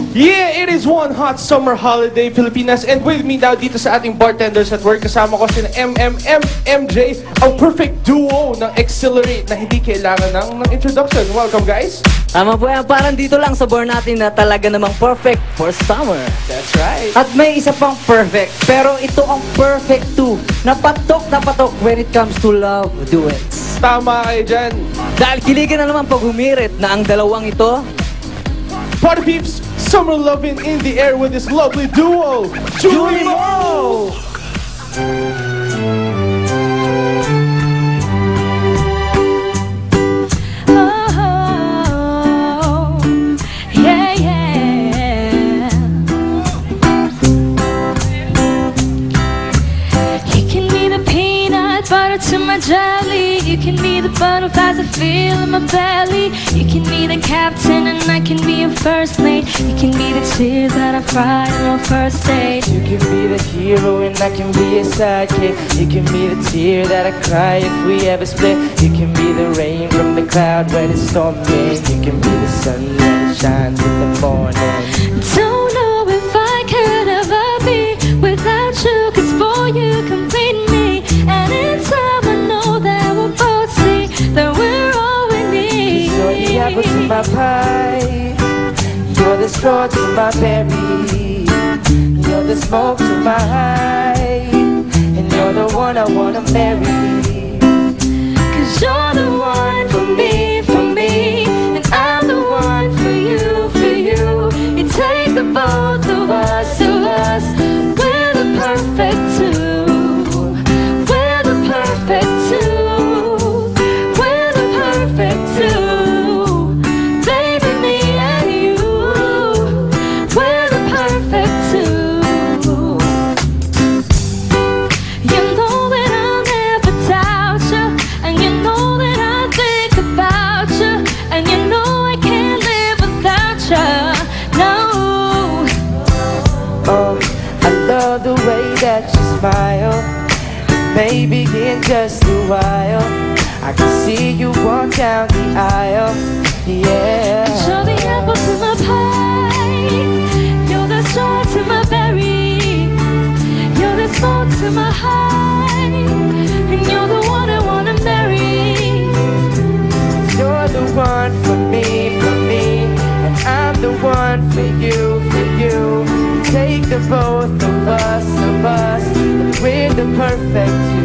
Yeah, it is one hot summer holiday, Pilipinas. And with me now dito sa ating bartenders at work, kasama ko sina MJ, ang perfect duo ng Exhilarate na hindi kailangan ng introduction. Welcome, guys. Tama po yan, parang dito lang sa bar natin na talaga namang perfect for summer. That's right. At may isa pang perfect, pero ito ang perfect too, na patok when it comes to love duets. Tama kayo dyan. Dahil kiligan na naman pag humirit na ang dalawang ito. Party peeps, summer loving in the air with this lovely duo, Julie Mo! To my jelly, you can be the butterflies I feel in my belly. You can be the captain and I can be your first mate. You can be the tears that I cried on our first date. You can be the hero and I can be a sidekick. You can be the tear that I cry if we ever split. You can be the rain from the cloud when it's storming. You can be the sun that shines in the morning. Don't know if I could ever be without you, 'cause boy you complete me. And in time I know that we'll both see that we're all we need. You're the apple to my pie, you're the straw to my berry, you're the smoke to my high, and you're the one I wanna marry. 'Cause you're the one for me, and I'm the one for you, for you. You take the both of us, we're the perfect two. The way that you smile, maybe in just a while I can see you walk down the aisle, yeah. You're the apple to my pie, you're the straw to my berry, you're the smoke to my high, and you're the one I wanna marry. You're the one for me, and I'm the one for you, for you. Take the both of us, and we're the perfect two.